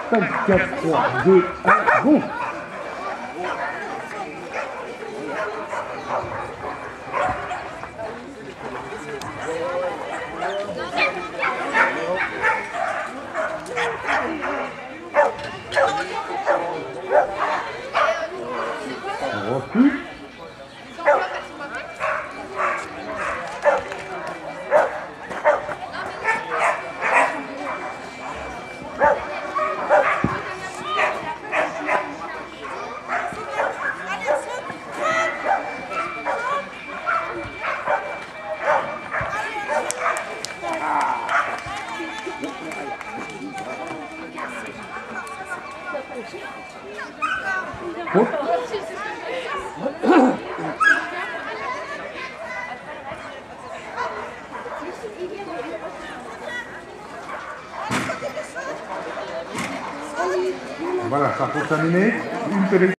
5, 4, 3, 2, 1, go! On refuse. Oh. Voilà, ça pour terminer. Une télé.